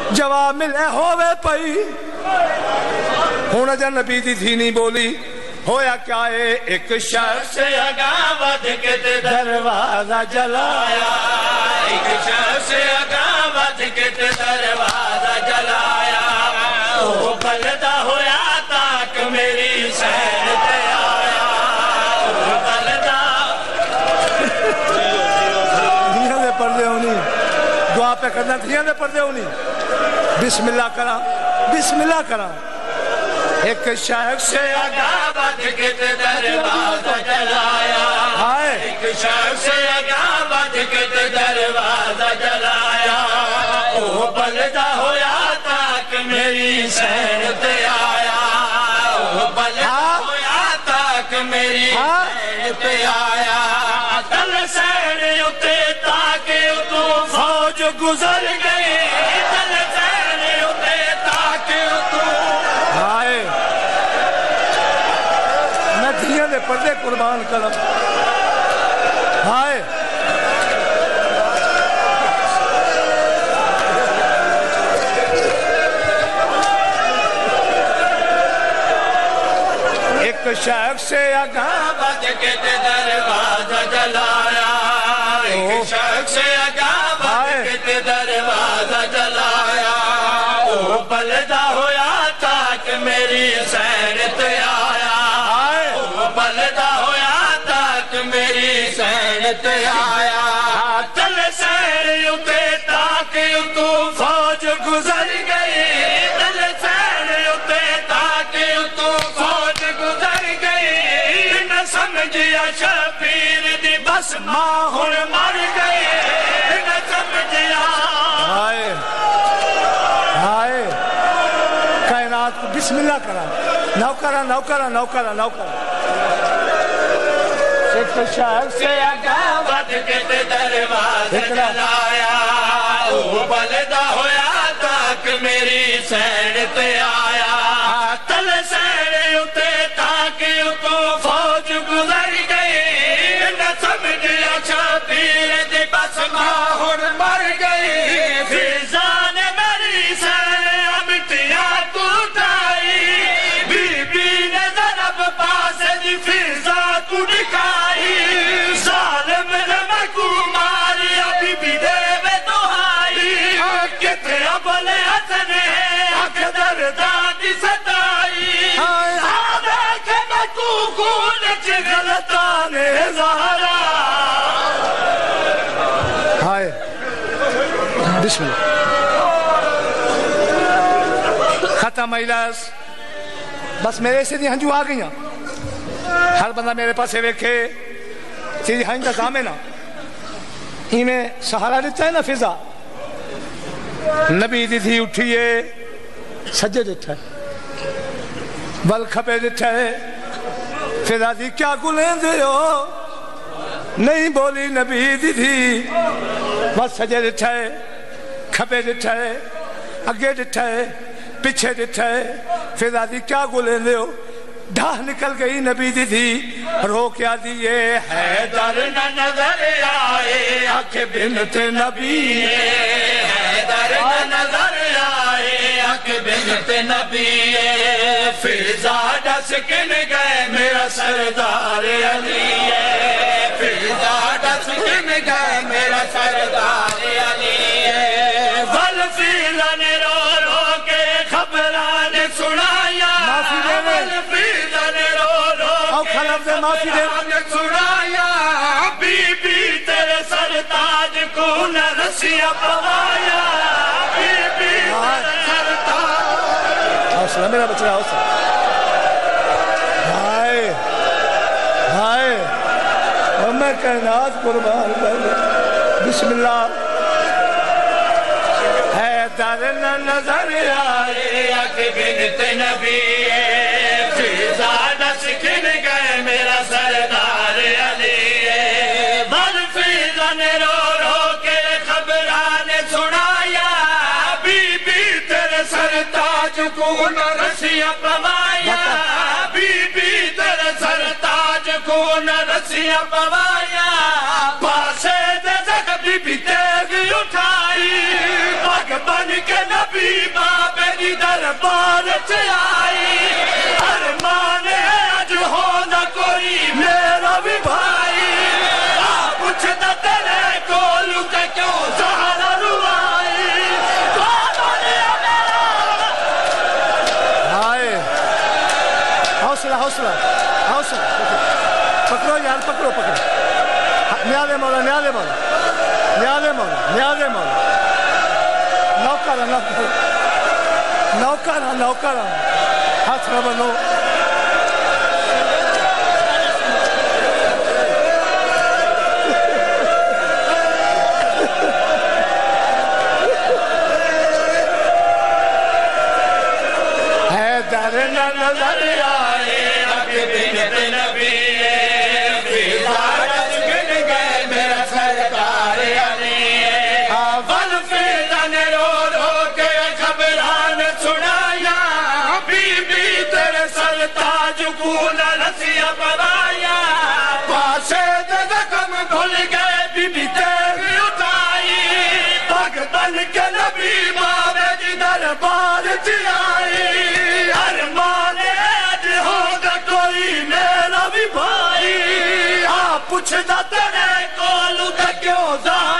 جواب ملے ہووے پئی ہون جا نبی دی تھی نہیں بولی ہویا کیا ہے ایک شخص اگاں ود کے دروازہ جلایا ایک شخص اگاں ود کے دروازہ جلایا وہ بلدہ ہویا تاک میری سین تے آیا وہ بلدہ دھیاں دے پردے ہونی دعا پہ کرنا دھیاں دے پردے ہونی بسم اللہ کرا بسم اللہ کرا ایک شخص اگاں ود کے دروازہ جلایا ایک شخص اگاں ود کے دروازہ جلایا وہ بلدہ ہویا تاک میری سین تے آیا وہ بلدہ ہویا تاک میری سین تے آیا تل سین اتے تاک تو فوج گزر گئی تل سین اتے تاک تو ہائے میں دھیاں دے پردے قربان کرم ہائے ایک شخص اگاں ود کے دروازہ جلایا ایک شخص اگاں ود کے دروازہ جلایا وہ بلدہ ہویا تاک میری سین تے آیا وہ بلدہ ہویا تاک میری سین تے آیا تل سین اتے تاک تو فوج گزر گئی تل سین اتے تاک تو فوج گزر گئی نہ سمجھیا شبیر دی بس ماں ہن مر گئی نہ سمجھیا ہائے ہائے کائنات کو بسم اللہ کرا نوکرہ نوکرہ نوکرہ نوکرہ ایک شخص اگاں ود کے دروازہ جلایا وہ بلدہ ہویا تاک میری سین تے آیا تل سین اتے تاک تو فوج گزر گئی نہ سمجھیا شبیر دی بس ماں ہن مر گئی فضا نے میری سین امٹیاں ٹوٹائی بی بی نے ضرب پاس دی فضا کو دکھائی ظالم نے میں کو ماریا بی بی دے میں دہائی کتے ابلے حسن ہے اکھ دردان دی ستائی آدھے کہ میں کو خون چ غلطان زہرا ہائے بسم اللہ ختم ایلاس بس میرے سے دی ہنجو آ گئیاں ہر بندہ میرے پاس ویکھے تیری ہنج کا کام ہے نا ہی میں سہارا دیتا ہے نا فضا نبی دی تھی اٹھئے سجے دیتا ہے بل کھپے دیتا ہے فضا دی کیا گلیں دے ہو نہیں بولی نبی دی تھی بس سجے دیتا ہے کھپے دیتا ہے اگے دیتا ہے پیچھے دیتا ہے فضا دی کیا گلیں دے ہو ڈھاہ نکل گئی نبی دی تھی رو کیا دیئے حیدر نہ نظر آئے آنکھ بنت نبی حیدر نہ نظر آئے آنکھ بنت نبی فضا ڈس کن گئے میرا سردار علی فضا ڈس کن گئے میرا سردار علی والفیضا نے رو رو کے خبران سنایا والفیضا نے رو رو کے خبران سنایا بی بی تیرے سرتاج کو نہ رسیاں پوایا بی بی تیرے سرتاج حوصلہ میرا بچہ حوصلہ ہائے ہائے اور میں کائنات قربان کر بسم اللہ حیدر نہ نظر آئے آنکھ بنت نبی فضا ڈس کن گئے میرا سردار علی والفیضا نے رو رو کے خبران سنایا بی بی تیرے سرتاج کو نہ رسیاں پوایا بی بی تیرے سرتاج کو نہ رسیاں پوایا پاسے دے زخمی بھی تیغ اٹھائی پاک بن کے نبی دربار آئی ارمان اج ہونا کوئی میرا بھی بھائی پوچھتا تیرے کولو کہ کیوں زہرا روائی حوصلہ حوصلہ حوصلہ پکڑو یار پکڑو پکڑو نیالے مولا نیالے مولا نیالے مولا نیالے مولا نوکرہ نوکرہ نوکرہ نوکرہ ہاتھ نہ بنو حیدر نہ نظر آئے اک دن نبی فضارت گن گئے میرا سرکار علی ول فیضان رو رو کے خبران سنایا بی بی تیرے سر تاج کو نہ رسیا برایا پاسے دے زخم کھل گئے بی بی تیری اٹھائی پگ بن کے نبی بابے جی دربار آئی پوچھتا تیرے کولو کہ کیوں زہرا